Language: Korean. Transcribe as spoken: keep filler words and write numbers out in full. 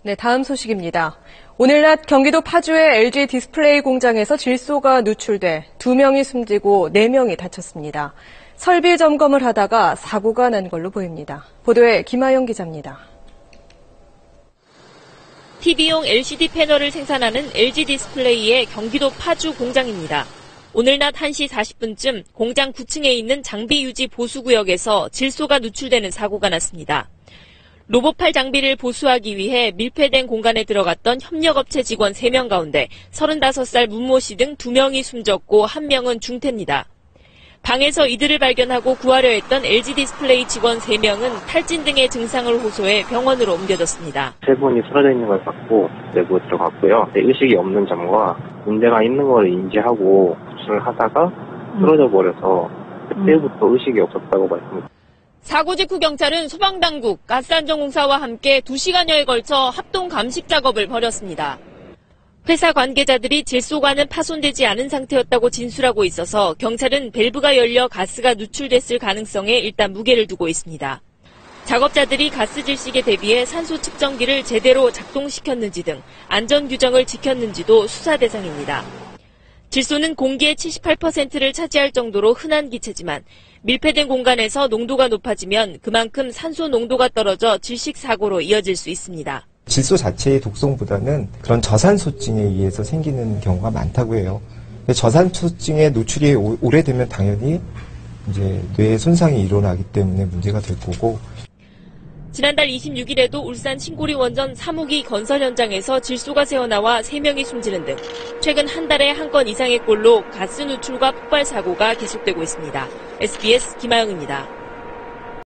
네, 다음 소식입니다. 오늘 낮 경기도 파주의 엘지 디스플레이 공장에서 질소가 누출돼 두 명이 숨지고 네 명이 다쳤습니다. 설비 점검을 하다가 사고가 난 걸로 보입니다. 보도에 김아영 기자입니다. 티비용 엘시디 패널을 생산하는 엘지 디스플레이의 경기도 파주 공장입니다. 오늘 낮 한 시 사십 분쯤 공장 구 층에 있는 장비 유지 보수구역에서 질소가 누출되는 사고가 났습니다. 로봇팔 장비를 보수하기 위해 밀폐된 공간에 들어갔던 협력업체 직원 세 명 가운데 서른다섯 살 문모 씨 등 두 명이 숨졌고 한 명은 중태입니다. 방에서 이들을 발견하고 구하려 했던 엘지 디스플레이 직원 세 명은 탈진 등의 증상을 호소해 병원으로 옮겨졌습니다. 세 분이 쓰러져 있는 걸 봤고 내부 들어갔고요. 의식이 없는 점과 문제가 있는 걸 인지하고 수술을 하다가 쓰러져 버려서 그때부터 의식이 없었다고 말씀드립니다. 사고 직후 경찰은 소방당국, 가스안전공사와 함께 두 시간여에 걸쳐 합동 감식 작업을 벌였습니다. 회사 관계자들이 질소관은 파손되지 않은 상태였다고 진술하고 있어서 경찰은 밸브가 열려 가스가 누출됐을 가능성에 일단 무게를 두고 있습니다. 작업자들이 가스 질식에 대비해 산소 측정기를 제대로 작동시켰는지 등 안전 규정을 지켰는지도 수사 대상입니다. 질소는 공기의 칠십팔 퍼센트를 차지할 정도로 흔한 기체지만 밀폐된 공간에서 농도가 높아지면 그만큼 산소 농도가 떨어져 질식 사고로 이어질 수 있습니다. 질소 자체의 독성보다는 그런 저산소증에 의해서 생기는 경우가 많다고 해요. 저산소증의 노출이 오래되면 당연히 이제 뇌에 손상이 일어나기 때문에 문제가 될 거고. 지난달 이십육일에도 울산 신고리 원전 삼 호기 건설 현장에서 질소가 새어나와 세 명이 숨지는 등 최근 한 달에 한 건 이상의 꼴로 가스 누출과 폭발 사고가 계속되고 있습니다. 에스비에스 김아영입니다.